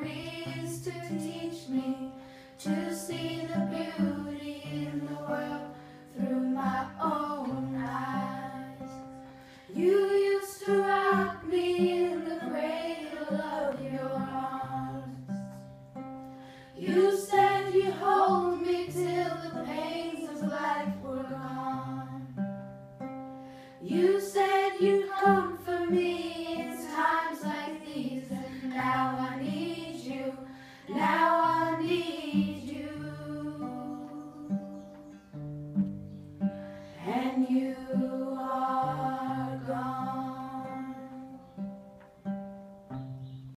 stories to teach me to see the beauty in the world through my own